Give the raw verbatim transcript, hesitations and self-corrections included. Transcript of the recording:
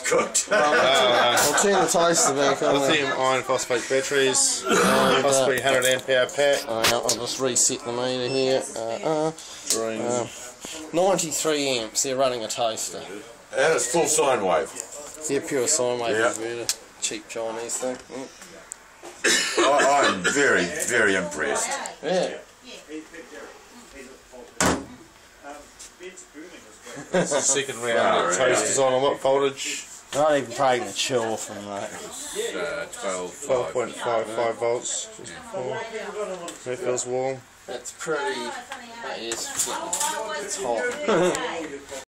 cooked. Um, I'll turn the toaster back on. Lithium iron phosphate batteries, uh, possibly one hundred amp hour pack. Uh, I'll just reset the meter here. Uh, uh, uh, ninety-three amps, they're running a toaster. And it's full sine wave. Yeah, pure sine wave Yep. inverter. Cheap Chinese thing. I, Yeah. I'm very, very impressed. Yeah. That's the second round of toasters on. What voltage? Not even taking the chill from that. Uh, twelve, twelve point five five volts. Just before. It feels warm. That's pretty. That is. It's hot.